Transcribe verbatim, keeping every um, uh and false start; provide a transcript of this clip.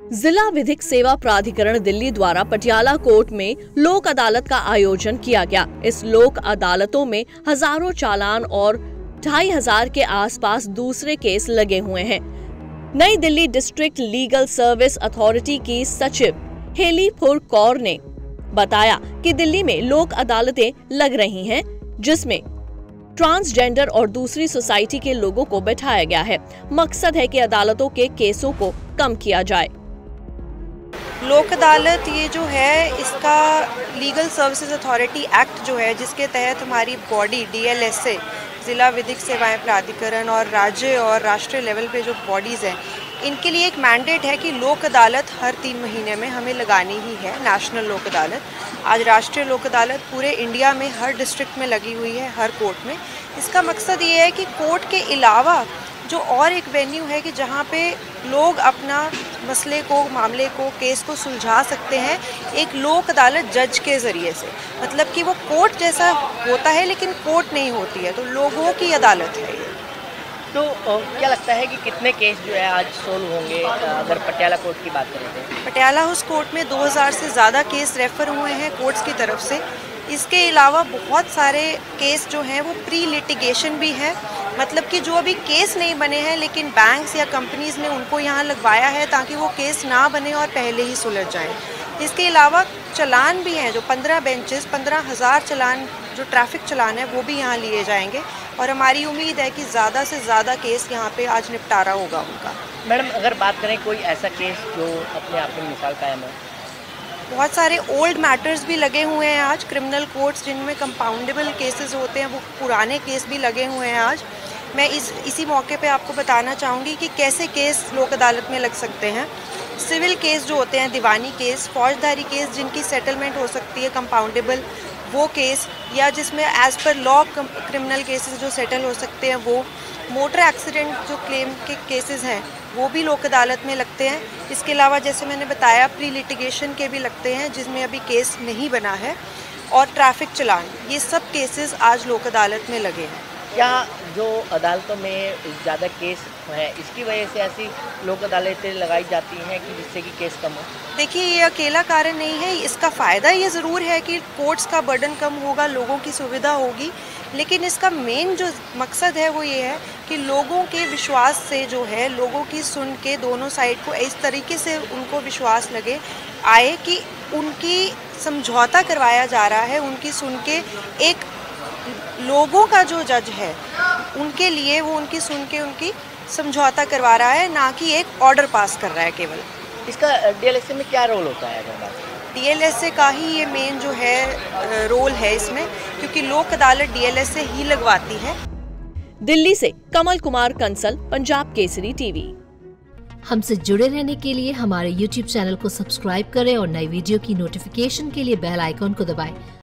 जिला विधिक सेवा प्राधिकरण दिल्ली द्वारा पटियाला कोर्ट में लोक अदालत का आयोजन किया गया। इस लोक अदालतों में हजारों चालान और ढाई हजार के आसपास दूसरे केस लगे हुए हैं। Nai Delhi district legal service authority की सचिव हेली फुर कौर ने बताया कि दिल्ली में लोक अदालतें लग रही हैं, जिसमें ट्रांसजेंडर और दूसरी सोसाइटी के लोगों को बैठाया गया है। मकसद है कि अदालतों के केसों को कम किया जाए। लोक अदालत ये जो है, इसका लीगल सर्विसेज अथॉरिटी एक्ट जो है, जिसके तहत हमारी body D L S A ज़िला विधिक सेवाएं प्राधिकरण और राज्य और राष्ट्रीय लेवल पे जो बॉडीज़ हैं, इनके लिए एक मैंडेट है कि लोक अदालत हर तीन महीने में हमें लगानी ही है, नेशनल लोक अदालत। आज राष्ट्रीय लोक अदालत पूरे इंडिया में हर डिस्ट्रिक्ट में लगी हुई है, हर कोर्ट में। इसका मकसद ये है कि कोर्ट के अलावा जो और एक वेन्यू है कि जहाँ पे लोग अपना मसले को, मामले को, केस को सुलझा सकते हैं एक लोक अदालत जज के ज़रिए से। मतलब कि वो कोर्ट जैसा होता है लेकिन कोर्ट नहीं होती है, तो लोगों की अदालत है ये। तो क्या लगता है कि कितने केस जो है आज सोल्व होंगे अगर पटियाला कोर्ट की बात करें तो? पटियाला हाउस कोर्ट में दो हज़ार से ज़्यादा केस रेफ़र हुए हैं कोर्ट्स की तरफ से। इसके अलावा बहुत सारे केस जो हैं वो प्री लिटिगेशन भी हैं, मतलब कि जो अभी केस नहीं बने हैं लेकिन बैंक्स या कंपनीज़ ने उनको यहाँ लगवाया है ताकि वो केस ना बने और पहले ही सुलझ जाएं। इसके अलावा चलान भी हैं, जो पंद्रह बेंचेस पंद्रह हज़ार चलान, जो ट्रैफिक चलान है वो भी यहाँ लिए जाएंगे और हमारी उम्मीद है कि ज़्यादा से ज़्यादा केस यहाँ पे आज निपटारा होगा उनका। मैडम, अगर बात करें कोई ऐसा केस जो अपने आप में मिसाल कायम है? बहुत सारे ओल्ड मैटर्स भी लगे हुए हैं आज, क्रिमिनल कोर्ट्स जिनमें कंपाउंडेबल केसेस होते हैं, वो पुराने केस भी लगे हुए हैं आज। मैं इस इसी मौके पे आपको बताना चाहूँगी कि कैसे केस लोक अदालत में लग सकते हैं। सिविल केस जो होते हैं, दीवानी केस, फौजदारी केस जिनकी सेटलमेंट हो सकती है कंपाउंडेबल, वो केस, या जिसमें as per law criminal cases जो सेटल हो सकते हैं वो, मोटर एक्सीडेंट जो क्लेम के केसेस हैं वो भी लोक अदालत में लगते हैं। इसके अलावा जैसे मैंने बताया प्री लिटिगेशन के भी लगते हैं जिसमें अभी केस नहीं बना है, और ट्रैफिक चलान, ये सब केसेस आज लोक अदालत में लगे हैं। क्या जो अदालतों में ज़्यादा केस है इसकी वजह से ऐसी लोक अदालतें लगाई जाती हैं कि जिससे कि केस कम हो? देखिए, ये अकेला कारण नहीं है। इसका फ़ायदा ये ज़रूर है कि कोर्ट्स का बर्डन कम होगा, लोगों की सुविधा होगी, लेकिन इसका मेन जो मकसद है वो ये है कि लोगों के विश्वास से जो है, लोगों की सुन के दोनों साइड को इस तरीके से उनको विश्वास लगे आए कि उनकी समझौता करवाया जा रहा है, उनकी सुन के एक लोगों का जो जज है उनके लिए वो उनकी सुन के उनकी समझौता करवा रहा है, ना कि एक ऑर्डर पास कर रहा है केवल। इसका डी एल एस ए में क्या रोल होता है? अगर बात डी एल एस ए का ही ये मेन जो है रोल है इसमें, क्योंकि Lok Adalat D L S A ही लगवाती है। दिल्ली से कमल कुमार कंसल, पंजाब केसरी टीवी। हमसे जुड़े रहने के लिए हमारे यूट्यूब चैनल को सब्सक्राइब करें और नई वीडियो की नोटिफिकेशन के लिए बेल आइकॉन को दबाएं।